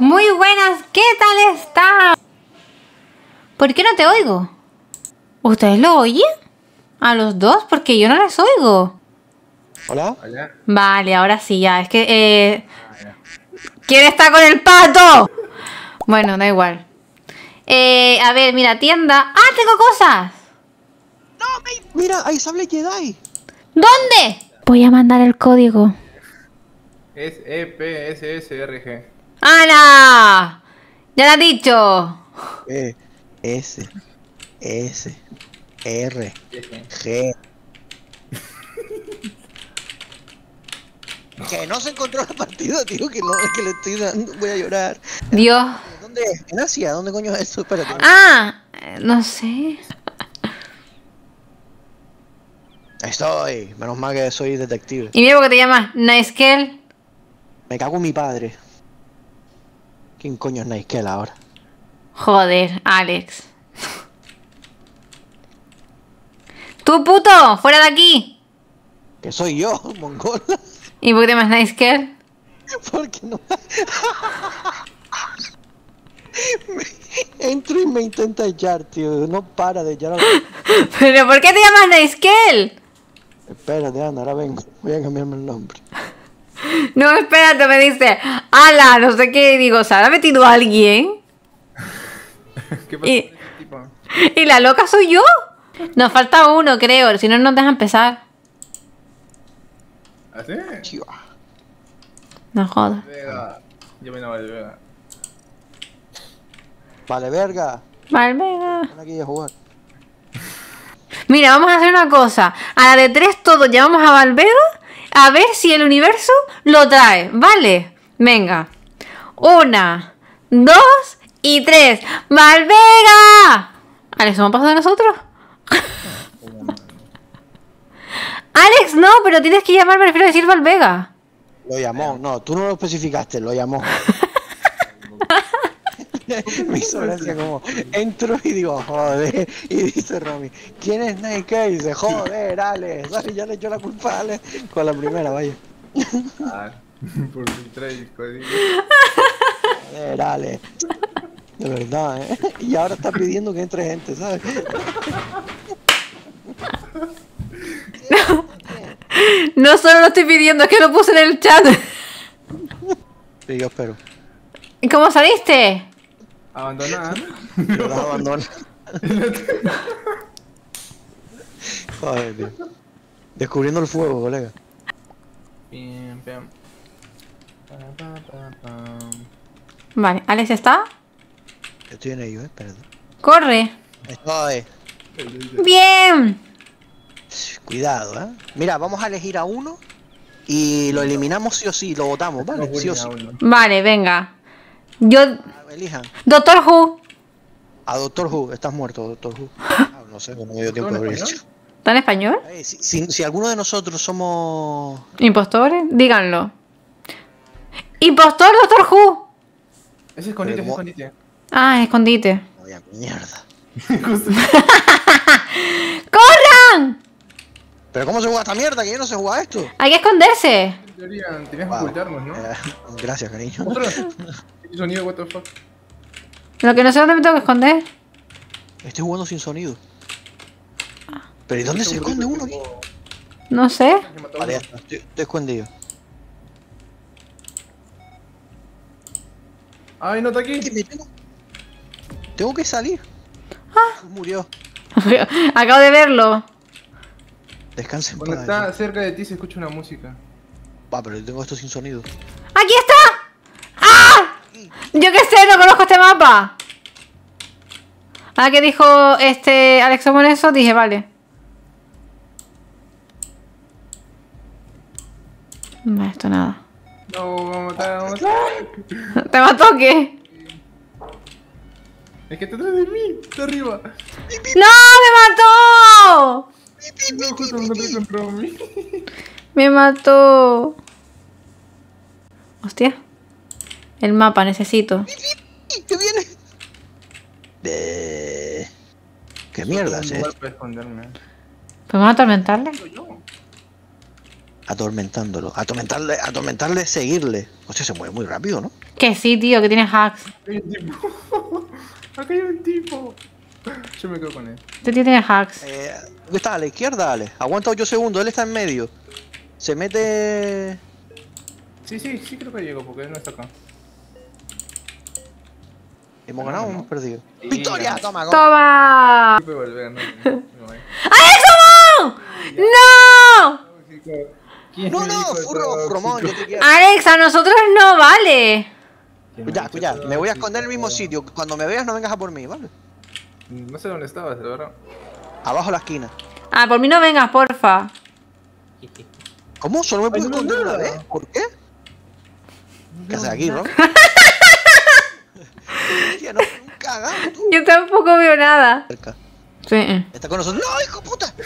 Muy buenas, ¿qué tal está? ¿Por qué no te oigo? ¿Ustedes lo oyen? ¿A los dos? Porque yo no les oigo. ¿Hola? Hola. Vale, ahora sí, ya. Es que... Ya. ¿Quién está con el pato? Bueno, da igual. A ver, mira, tienda. ¡Ah, tengo cosas! Mira, hay sable Jedi. ¿Dónde? Voy a mandar el código. Es EPSSRG. ¡Ana! ¡Ya lo has dicho! S, S, R, G. Que no se encontró la partida, tío, que no, que le estoy dando, voy a llorar. Dios. ¿Dónde es? ¿En Asia? ¿Dónde coño es eso? Espérate. Ah, no sé. Estoy. Menos mal que soy detective. Y mira porque te llamas Naiskel. Me cago en mi padre. ¿Quién coño es Naiskel ahora? Joder, Alex. ¡Tú, puto! ¡Fuera de aquí! Que soy yo, mongol. ¿Y por qué te llamas Naiskel? Porque no. Entro y me intenta echar, tío. No para de echar. ¿Pero por qué te llamas Naiskel? Espérate, Ana, ahora vengo. Voy a cambiarme el nombre. No, espérate, me dice, ala, no sé qué. Y digo, ¿se habrá metido alguien? ¿Qué pasa Y- con ese tipo? ¿Y la loca soy yo? Nos falta uno, creo. Si no, nos deja empezar. ¿Así? Tío. No jodas. Vega. Yo me llamo Vega. Vale, verga. Valvega. Ven aquí a jugar. Mira, vamos a hacer una cosa. A la de 3 todos llamamos a Valvega a ver si el universo lo trae. ¿Vale? Venga. 1, 2 y 3. ¡Valvega! Alex, ¿hemos pasado de nosotros? Alex, no, pero tienes que llamar, me refiero a decir Valvega. Lo llamó. No, tú no lo especificaste, lo llamó. Me hizo gracia como entro y digo, joder, y dice Romy, ¿quién es Nike? Y dice, joder, Alex, ¿sabes? Ya le echó la culpa a Alex con la primera, vaya. Ah, por mi trade, código. Joder, Alex. De verdad, ¿eh? Y ahora está pidiendo que entre gente, ¿sabes? No solo lo estoy pidiendo, es que lo puse en el chat. Y yo espero. ¿Y cómo saliste? Abandonar. Lo das abandono. Joder, tío. Descubriendo el fuego, colega. Pim, pim. Pa, pa, pa, pam. Vale, ¿Alex está? Estoy en ello, espérate. Corre. Estoy. Bien. Cuidado, ¿eh? Mira, vamos a elegir a uno y lo eliminamos sí o sí, lo votamos, ¿vale? Sí o sí. Vale, venga. Yo... Elijan. Doctor Who. A Doctor Who, estás muerto, Doctor Who. Ah, no sé, no me dio tiempo de abrir esto. ¿Está en español? Si alguno de nosotros somos... ¿Impostores? Díganlo. ¡Impostor, Doctor Who! Ese escondite, ese Pero escondite. Ah, escondite. Vaya mierda. ¡Corran! ¿Pero cómo se juega esta mierda? Que yo no sé jugar esto. Hay que esconderse. En teoría, tenías que Wow. ocultarnos, ¿no? Gracias, cariño. Otros. ¿Qué sonido, what the fuck? Lo que no sé dónde me tengo que esconder. Estoy jugando sin sonido. ¿Pero y dónde se esconde uno aquí? No sé. Vale, ya está, estoy escondido. Ay, no está aquí. ¿Qué me tengo? Tengo que salir. Murió. Acabo de verlo. Descansen Cuando paz. está cerca de ti se escucha una música. Va, pero yo tengo esto sin sonido. ¡Aquí está! ¡Ah! Yo qué sé, no conozco este mapa. Ahora que dijo Alex Omon eso, dije, vale. Vale, esto nada. No, vamos a matar, vamos a matar. ¿Te mató o qué? Es que está atrás de mí, está arriba. ¡No! ¡Me mató! No, justo me encontré con Romy. Me mató. Hostia. El mapa, necesito. ¿Qué viene? ¿Qué mierda es Un lugar esto? para esconderme. ¿Podemos atormentarle? Soy yo. Atormentándolo. Atormentarle, seguirle. Hostia, se mueve muy rápido, ¿no? Que sí, tío, que tiene hacks. Acá hay un tipo. Acá hay un tipo. Yo me quedo con él. Este tío tiene hacks. ¿Dónde está? A la izquierda, Ale. Aguanta 8 segundos, él está en medio. Se mete... Sí, creo que llegó porque él no está acá. ¿Hemos ganado o hemos perdido? Sí, ¡Victoria! ganamos. Toma, gol. ¡Toma! Puede volver, no. ¡Alex, ¡no! ¿Quién No, me no, dijo furro, eso, Fromón, yo chico? te quiero. ¡Alex, a nosotros no vale! ¿Quién me Cuidado, dijo cuidado, eso, me voy a chico? esconder en el mismo sitio. Cuando me veas no vengas a por mí, ¿vale? No sé dónde estabas, la verdad. Abajo a la esquina. Ah, por mí no vengas, porfa. ¿Cómo? ¿Solo me puedo Ay, no, esconder una nada. vez? ¿Por qué? ¿Qué haces aquí, no? Hostia, no, un cagado, tú. Yo tampoco veo nada. Cerca. Sí. Está con nosotros. ¡No, hijo de puta!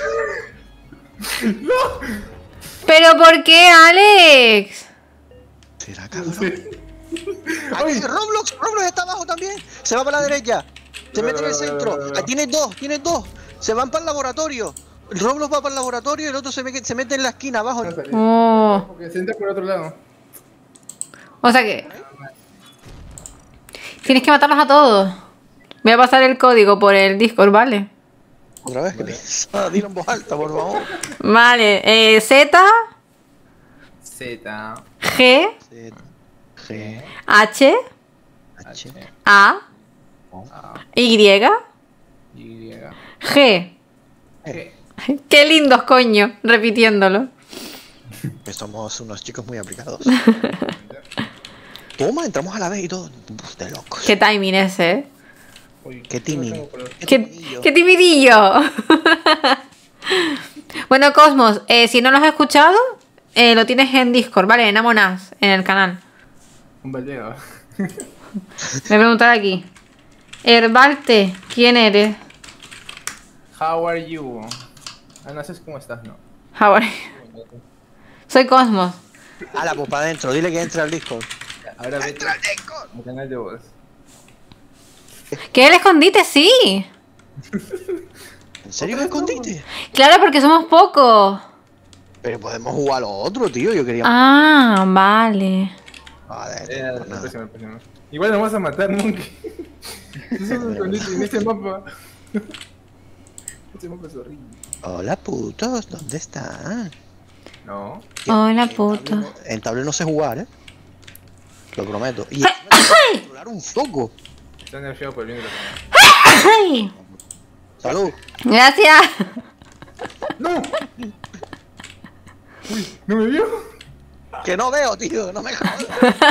¿Pero por qué, Alex? ¿Será cabrón? Aquí, Roblox está abajo también. Se va para la derecha. Se mete en el centro. Ah, tienes dos. Se van para el laboratorio. El Roblox va para el laboratorio y el otro se mete en la esquina abajo. No salí. Oh. Porque se entra por otro lado. O sea que... Tienes que matarlos a todos. Voy a pasar el código por el Discord, ¿vale? Otra vez, que piensa. Dilo en voz alta, por favor. Vale, Z, Z, G, Z, G, H, H, A, A, Y, Y, G. G. Qué lindos, coño, repitiéndolo. Que somos unos chicos muy aplicados. Toma, entramos a la vez y todo. Uf, de locos. Qué timing ese, ¿eh? Uy, Qué tímido. no tengo color. Qué timidillo. Bueno, Cosmos, si no lo has escuchado, lo tienes en Discord, ¿vale? En Among Us, en el canal. Un baldeo. Me voy a preguntar aquí. Herbalte, ¿quién eres? How are you? Ah, no sé cómo estás, ¿no? How are you? Soy Cosmos. Ala, pues para adentro. Dile que entre al Discord. Ahora vete ¡Entra al Discord! al canal de voz. ¿Qué el escondite? Sí. ¿En serio me escondiste? Claro, porque somos pocos. Pero podemos jugar a lo otro, tío. Yo quería... Ah, vale. Joder, La pues nada. próxima. Igual nos vas a matar, nunca. En este mapa. Este mapa es horrible. Hola, putos. ¿Dónde están? No. Hola, En puto. tablero- En tablero no sé jugar, ¿eh? Lo prometo. Y controlar un foco. Está nerfeado por el bien de la cámara. ¡Ay! Salud. Gracias. ¡No! Uy, ¿no me vio? Que no veo, tío. No me jodas.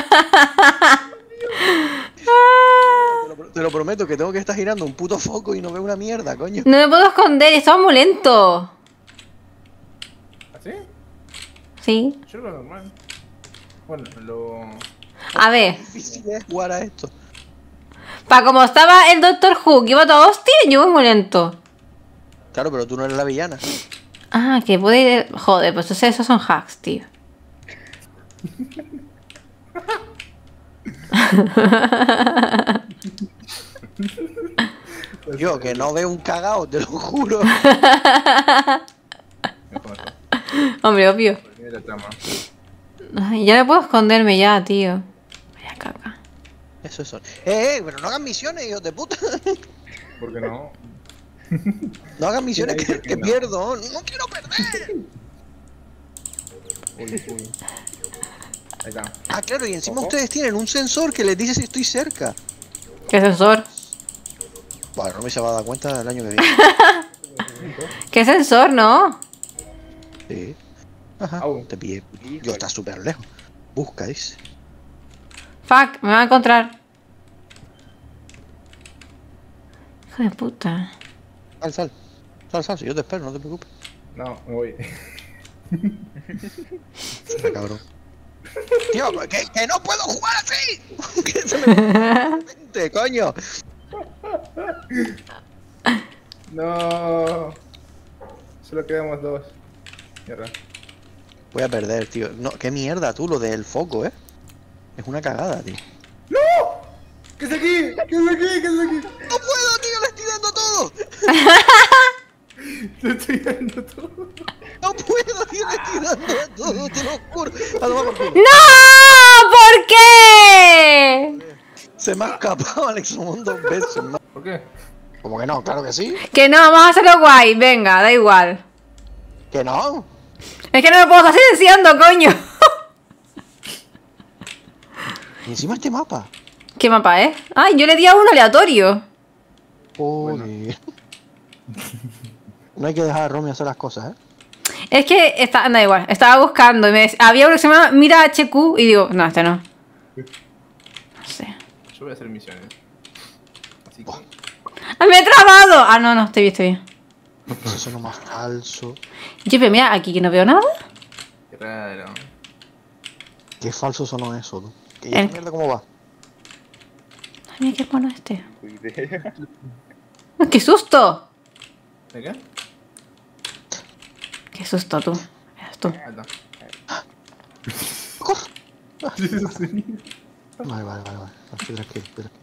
Te lo prometo que tengo que estar girando un puto foco y no veo una mierda, coño. No me puedo esconder, estaba muy lento. ¿Así? Sí. Yo lo normal. Bueno, lo... A ver, Difícil es jugar a esto. para como estaba el Doctor Who, que iba todo hostia, yo voy muy lento. Claro, pero tú no eres la villana. Ah, que puede ir... Joder, pues esos son hacks, tío. Yo, que no veo un cagao, te lo juro. Mejor. Hombre, obvio. Por el bien de la trama. Ay, ya no puedo esconderme ya, tío. Vaya caca. Eso es. Pero no hagan misiones, hijos de puta. ¿Por qué no? No hagan misiones ¿Quién ha dicho que que no? pierdo. No quiero perder. Uy. Ahí está. Ah, claro, y encima Ojo. ustedes tienen un sensor que les dice si estoy cerca. ¿Qué sensor? Bueno, no me se va a dar cuenta el año que viene. ¿Qué sensor, no? Sí. Ajá, Au. te pillé. Yo está súper lejos. Busca, dice. Fuck, me va a encontrar. Hijo de puta. Sal. Si yo te espero, no te preocupes. No, me voy. Está cabrón. Tío, que no puedo jugar así. Que se me mente, coño. No. Solo quedamos dos. Mierda. Voy a perder, tío. No, qué mierda tú, lo del foco, Es una cagada, tío. ¿Qué es aquí? ¿Qué es aquí? ¿Qué es aquí? ¡No puedo, tío! ¡Le estoy dando todo! Te estoy dando todo. ¡No puedo! viene tirando a todo, te lo juro. A tomar por culo. ¡No! ¿Por qué? Se me ha escapado Alex Momón 2 veces, man. ¿Por qué? ¿Cómo que no? Claro que sí. Que no, vamos a hacerlo guay. Venga, da igual. Que no. Es que no me puedo estar silenciando, coño. Y encima este mapa. ¿Qué mapa es? Ay, yo le di a uno aleatorio. Joder. No hay que dejar a Romy hacer las cosas, ¿eh? Es que da igual, estaba buscando y había uno que se llama Mira HQ y digo, no, este no. No sé. Yo voy a hacer misiones. Así que... ¡Ah, me he trabado! Ah, no, estoy bien, estoy bien. Eso es lo más falso. Yo, pero mira, aquí que no veo nada. Qué raro. Qué falso sonó eso, tú. ¿Y esta mierda cómo va? Ay, mira qué mono este. Cuide. ¡Qué susto! ¿De qué? ¡Qué susto tú! Eres tú. Ahí está. Vale. Estoy tranquilo.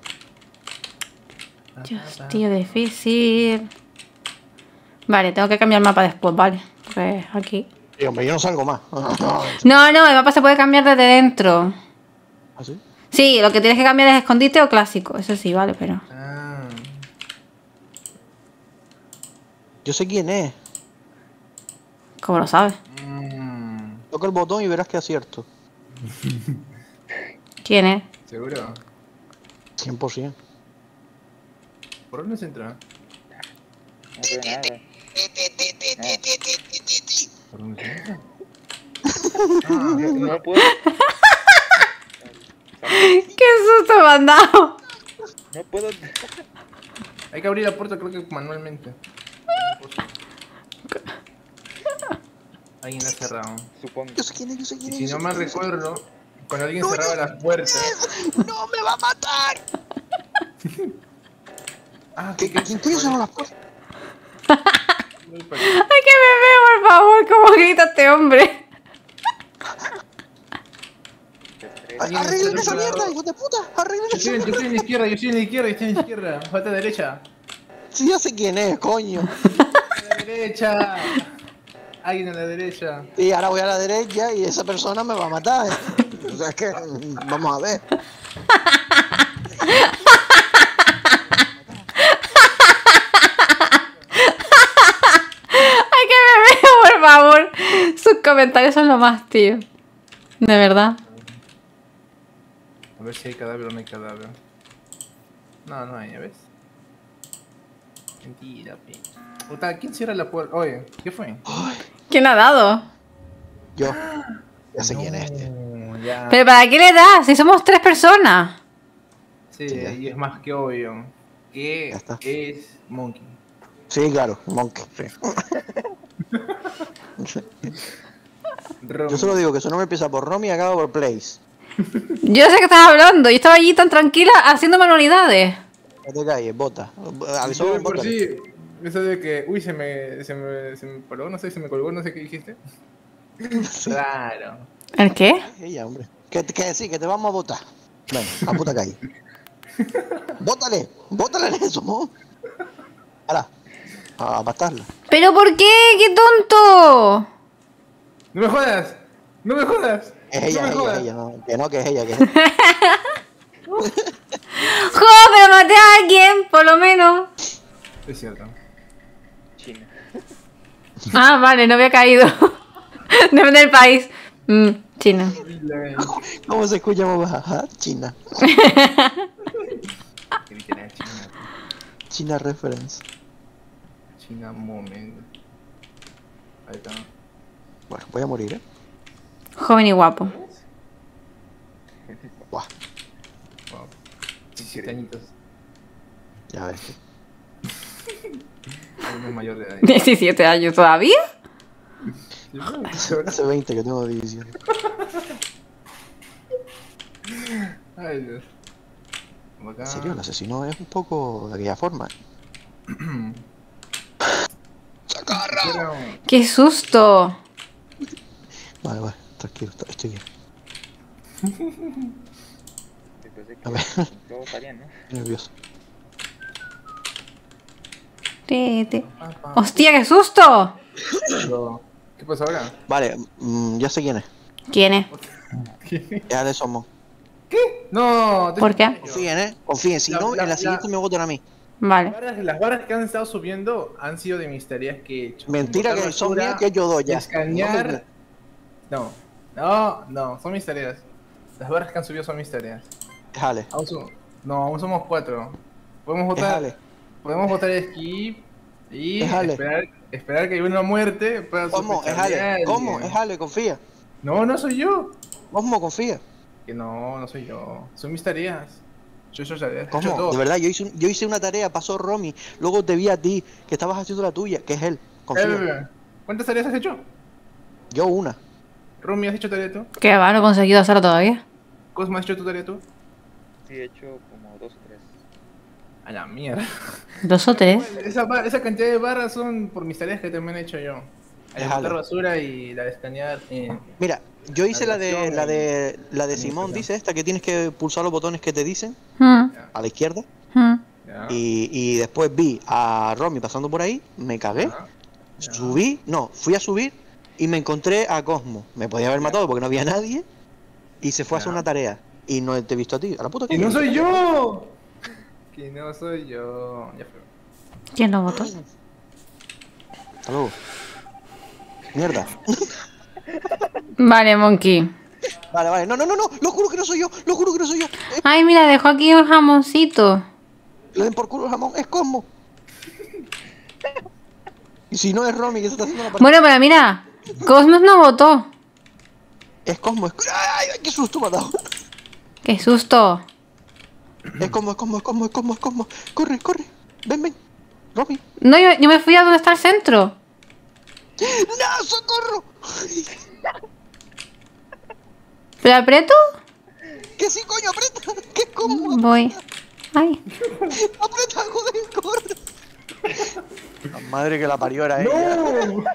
Dios, tío, difícil. Vale, tengo que cambiar el mapa después, vale. Pues aquí. Y hombre, yo no salgo más. No, el mapa se puede cambiar desde dentro. ¿Ah, sí? Sí, lo que tienes que cambiar es escondite o clásico. Eso sí, vale, pero... Ah. Yo sé quién es. ¿Cómo lo sabes? Toca el botón y verás que acierto. ¿Quién es? ¿Seguro? 100%. ¿Por dónde se entra? No veo nada. ¿Por dónde se entra? No puedo. ¡Qué susto me han dado! No puedo. Hay que abrir la puerta, creo que manualmente. Alguien la ha cerrado. Supongo. Yo sé quién es. Y si no mal recuerdo, cuando alguien cerraba las puertas. ¡No me va a matar! Ah, ¿Quién coño cerró las puertas? ¡Ay, que me veo, por favor! ¿Cómo grita este hombre? ¡Arreglen esa mierda, hijo de puta! ¡Arreglen Yo esa estoy mierda! en la izquierda, yo estoy en la izquierda. Falta derecha. Sí, ya sé quién es, coño. A la derecha. Alguien a la derecha. Y ahora voy a la derecha y esa persona me va a matar. O sea, es que... Vamos a ver. ¡Ay, que me veo, por favor! Sus comentarios son lo más, tío. De verdad. A ver si hay cadáver o no hay cadáver. No, no hay, ¿ya ves? Mentira, pe. Puta, ¿quién cierra la puerta? Oye, ¿qué fue? ¿Quién ha dado? Yo. Ya sé quién es este. No, ya. ¿Pero para qué le das? Si somos 3 personas. Sí, Sí, ya. y es más que obvio. Que Ya está. es Monkey. Sí, claro, Monkey. Sí. Yo solo digo que su nombre empieza por Romy y acaba por Place. Yo sé que estás hablando. Yo estaba allí tan tranquila haciendo manualidades. No te calles, bota. Avisó, Yo de por bota. sí, eso de que, uy, se me colgó, no sé, se me colgó, no sé qué dijiste. Claro. ¿El qué? Ella, hombre. Que sí, que te vamos a votar. Venga, a puta calle. Bótale en eso, ¿no? Ahora, a matarla. ¿Pero por qué? ¡Qué tonto! ¡No me jodas! ¡No me jodas! Es ella, ¡No me jodas! es ella, no, que es ella, que es ¡Jo! Pero maté a alguien, por lo menos. Es cierto. China. Ah, vale, no había caído. Depende del país. China. ¿Cómo se escucha más baja? China. China reference. China moment. Ahí está. Bueno, voy a morir, Joven y guapo. Buah, Wow. 17 añitos. ya ves. Uno es mayor de edad. 17 años todavía. Hace 20 que tengo división. Ay, Dios. Vamos acá. En serio, el asesino es un poco de aquella forma. Quiero- ¡Qué susto! Vale, tranquilo, estoy bien. Después de A ver. que todo está bien, ¿no? Estoy nervioso. ¡Hostia, qué susto! Pero- ¿Qué pasa ahora? Vale, ya sé quién es. ¿Quién es? Es Ale Somos. No, ¿Por qué? Confíen, confíen. Si no, en la siguiente me votan a mí. Vale. Las barras que han estado subiendo han sido de mis tareas que he hecho. Mentira Botar que son basura, mías que yo doy ya. Escanear. No, son mis tareas. Las barras que han subido son mis tareas. Es Ale. Aún somos 4. Podemos Es Ale. votar skip y Es Ale. esperar que haya una muerte para Cosmo, es sospechar de Ale. alguien. ¿Cómo? Es Ale, confía. No soy yo. Cosmo, confía. Que no soy yo. Son mis tareas. Yo ya he hecho Cosmo, todo. de verdad, yo hice una tarea, pasó Romy. Luego te vi a ti, que estabas haciendo la tuya, que es él. Confía. ¿Cuántas tareas has hecho? Yo una. Rumi, ¿has hecho tarea tú? ¿Qué va? ¿No he conseguido hacerlo todavía? Cosmo, ¿has hecho tu tarea tú? Sí, he hecho como 2 o 3. A la mierda. 2 o 3. Esa cantidad de barras son por mis tareas que también he hecho yo. La de Déjale. botar basura y la de escanear. Mira, yo hice la de Navegación Simón, y- dice esta, que tienes que pulsar los botones que te dicen Mm, a la izquierda. mm. Ya, Y después vi a Romy pasando por ahí, me cagué, ya. fui a subir y me encontré a Cosmo. Me podía haber matado porque no había nadie y se fue a hacer Ya. una tarea. Y no te he visto a ti, a la puta ¡Que no soy yo! Que no soy yo. Ya fue. ¿Quién lo votó? Hasta luego. Mierda. Vale, Monkey. Vale, no, lo juro que no soy yo, lo juro que no soy yo. Ay, mira, dejó aquí un jamoncito. Le den por culo el jamón, es Cosmo. Y si no es Romy que se está haciendo la partida, Bueno, pero mira, Cosmos no votó. es Cosmo, ¡ay, qué susto me ha dado! ¡Qué susto! Es Cosmo. Corre. Ven. Romy. No, yo me fui a donde está el centro. ¡No, socorro! ¿Pero aprieto? Que sí, coño, aprieta. Que es Cosmo. Voy. Ay. Aprieta, joder, corre. La madre que la parió era ella. ¡No!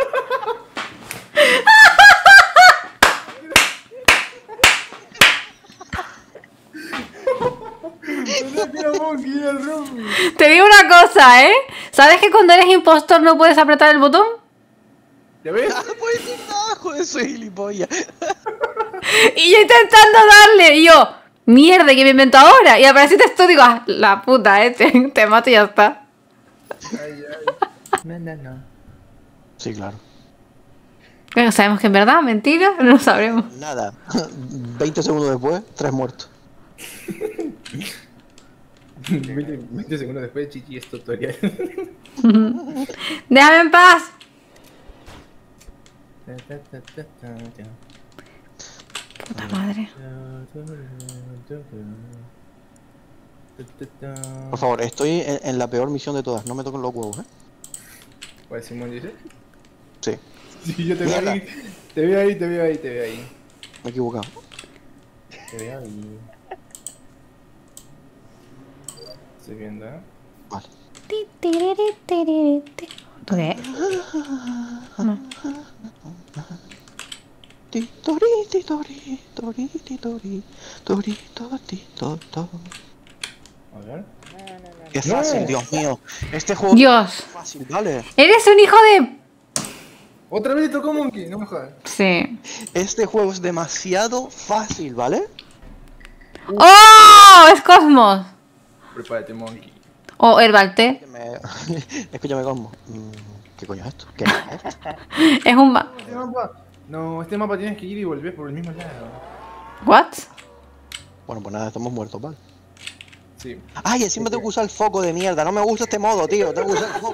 Te digo una cosa, ¿eh? ¿Sabes que cuando eres impostor no puedes apretar el botón? ¿Ya ves? Ah, pues no, joder, soy gilipollas. Y yo intentando darle, y yo, mierda, que me invento ahora. Y apareciste esto, digo, ah, la puta, te mato y ya está. No. Sí, claro. Pero sabemos que en verdad, mentira, no lo sabremos. Nada. 20 segundos después, 3 muertos. 20 segundos después, Chichi es tutorial. Déjame en paz. Puta madre. Por favor, estoy en la peor misión de todas. No me toquen los huevos, ¿eh? ¿Cuál Simón dice? Sí, Sí, yo te veo Mierda. ahí. Te veo ahí. me he equivocado. Te veo ahí. Estoy viendo, ¿eh? Vale. Ti, tiriri, tiriri, ti. ¿Tú qué? No. A ver. Qué No. fácil, Dios mío. Este juego Dios. es fácil, ¿vale? Eres un hijo de... Otra vez tocó Monkey, no me jodas. Sí. Este juego es demasiado fácil, ¿vale? ¡Oh! Es Cosmos. Prepárate, Monkey. O Herbalte. Escúchame, Cosmo. ¿Qué coño es esto? ¿Qué es esto? Es un... Este mapa. No, este mapa tienes que ir y volver por el mismo lado. ¿What? Bueno, pues nada, estamos muertos, ¿vale? Sí. Ay, encima tengo que usar el foco de mierda. No me gusta este modo, tío. Tengo que usar el foco.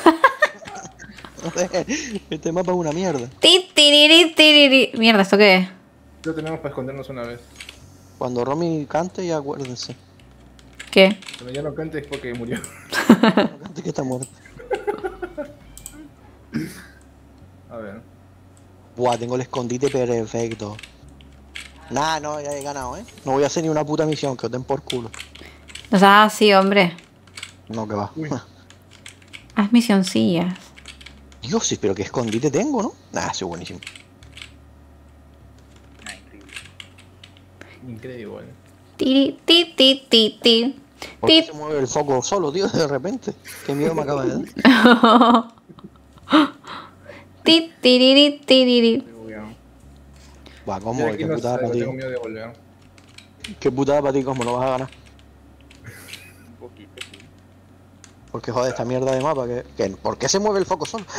Joder, este mapa es una mierda. Ti, tiriri, tiriri. Mierda, ¿esto qué es? Lo tenemos para escondernos una vez. Cuando Romy cante, ya acuérdense. ¿Qué? Cuando ya no cante es porque murió. Cante que está muerto. A ver. Buah, tengo el escondite perfecto. Nah, no, ya he ganado, ¿eh? No voy a hacer ni una puta misión, que os den por culo. O sea, sí, hombre. No, que va. Uy. Haz misioncillas. Dios, sí, pero qué escondite tengo, ¿no? Nah, sí, buenísimo. Ah, increíble. Increíble. Tiri, ti, ti, ti, ti. ¿Por qué Ti. se mueve el foco solo, tío, de repente? Qué miedo me acaba de dar. Ti, tiriri, tiriri. Estoy bugueado. Buah, Yo Cosmo, de aquí qué no putada para salgo, ti. tengo miedo de volver. Qué putada para ti, Cosmo, no vas a ganar. Un poquito, sí. Porque joder, esta mierda de mapa, ¿por qué se mueve el foco solo?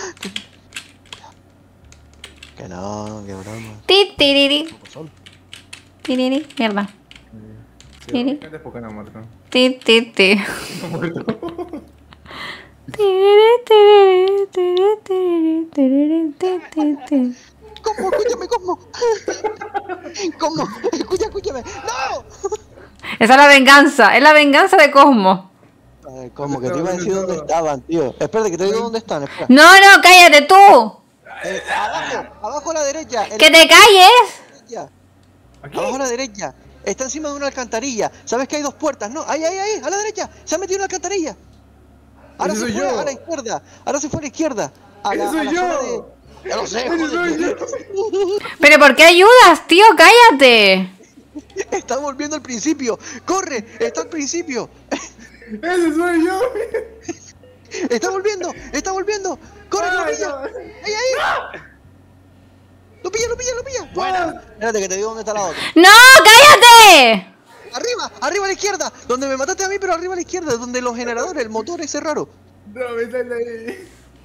Que no, que broma. Ti, tiriri, Foco solo. tiriri. Mierda. Sí, Tiri. es porque no ha muerto. Ti, ti, ti. No ha muerto. Tiriri, tiriri, tiriri, tiriri, tiriri, ti, ti, ti. Cosmo, escúchame, Cosmo. Cosmo, escúchame. ¡No! Esa es la venganza de Cosmo. Ay, Cosmo, que te iba a decir dónde estaban, tío. Espérate, que te digo dónde están, espera. No, no, cállate tú. Abajo a la derecha. Que te calles. ¿Aquí? Abajo a la derecha. Está encima de una alcantarilla. ¿Sabes que hay dos puertas? No, ahí, a la derecha. Se ha metido en la alcantarilla. Ahora Ese se soy fue yo. a la izquierda. Ahora se fue a la izquierda. Ese soy zona yo. Ya lo sé, Ese soy joder. Pero ¿por qué ayudas, tío? Cállate. Está volviendo al principio. ¡Corre! Está al principio. Ese soy yo. Está volviendo. ¡Corre, que lo pilla! ¡Ahí! ¡Lo pilla! Buena. Espérate, que te digo dónde está la otra. ¡No, cállate! Arriba a la izquierda. Donde me mataste a mí, pero arriba a la izquierda. Donde los generadores, el motor ese raro. No, me sale ahí.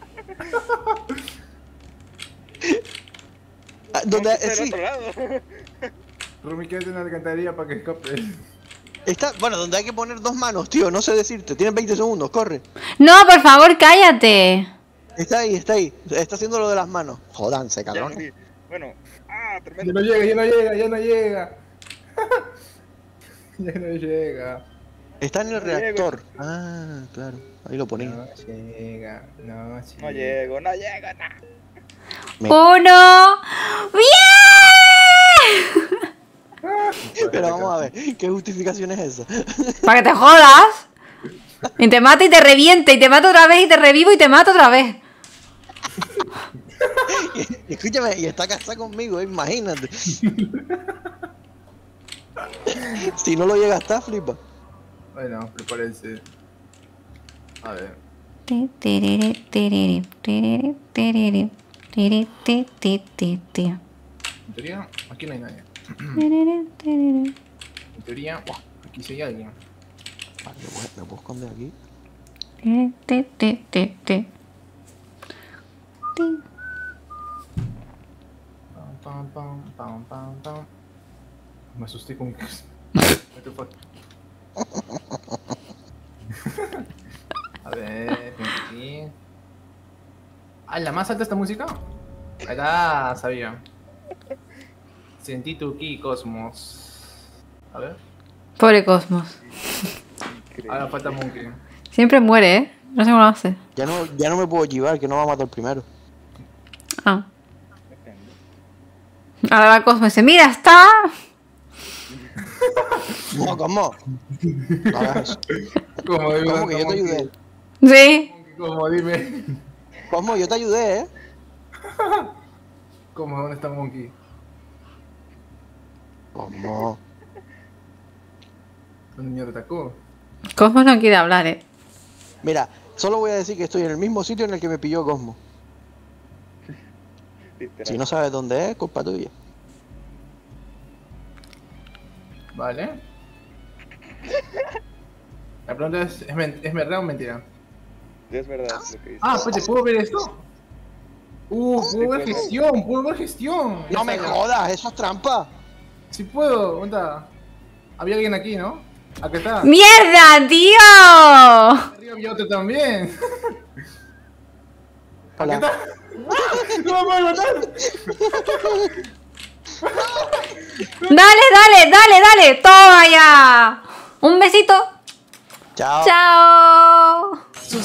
Donde, Está del sí, otro lado. Rumi, quédate en la alcantarilla para que escapes. está, bueno, donde hay que poner dos manos, tío, no sé decirte. Tienes 20 segundos, corre. No, por favor, cállate. Está ahí. Está haciendo lo de las manos. Jodanse, Ya lo cabrón. vi. Bueno, Ya tremendo. no llega. Ya no llega. Está en el No llego. reactor. Ah, claro. Ahí lo ponía. No llega. No llego, no. Uno. ¡Bien! Pero vamos a ver, ¿qué justificación es esa? Para que te jodas. Y te mata y te reviente. Y te mata otra vez y te revivo y te mato otra vez. Y escúchame, y está casada conmigo, imagínate. Si no lo llega a estar, flipa. Bueno, prepárense. A ver. Ti, tiriri, tiriri, tiriri, tiriri, tiri, ti, ti, ti, ti. En teoría, aquí no hay nadie. Tiriri, tiriri. En teoría, ¡buah! Aquí sí hay alguien. Vale, me puedo esconder aquí. Ti, ti, ti, ti, ti. Ti. Pam. Me asusté con... What the fuck? A ver, aquí. Ah, ¿la más alta esta música? Ahí está, sabía. Sentí tu ki, Cosmos. A ver. Pobre Cosmos. Ahora falta Monkey. Siempre muere, ¿eh? No sé cómo lo hace. Ya no me puedo llevar, que no va a matar primero. Ah. Depende. Ahora va Cosmos y dice, mira, está... No, ¿cómo? No hagas eso. Como dime, ¿Cómo que yo te ayudé? Sí. Como dime. ¿Cómo? Yo te ayudé, ¿eh? Como, ¿dónde está Monkey? ¿Cómo? ¿Dónde me atacó? Cosmos no quiere hablar, ¿eh? Mira, solo voy a decir que estoy en el mismo sitio en el que me pilló Cosmo. Literal. Si no sabes dónde es, culpa tuya. Vale. La pregunta ¿es verdad o mentira? Es verdad lo que dice. Ah, pues, ¿te puedo ver esto? Puedo ver gestión. No me jodas, eso es trampa. Sí puedo, ¿dónde está? Había alguien aquí, ¿no? Acá está. ¡Mierda, tío! Arriba había otro también. Acá Hola. está. ¡No me puedo matar! Dale. Toma ya. Un besito. Chao. Chao.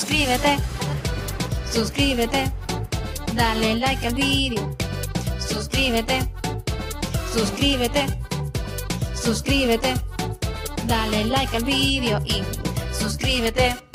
Suscríbete. Dale like al vídeo. Suscríbete. Dale like al vídeo y suscríbete.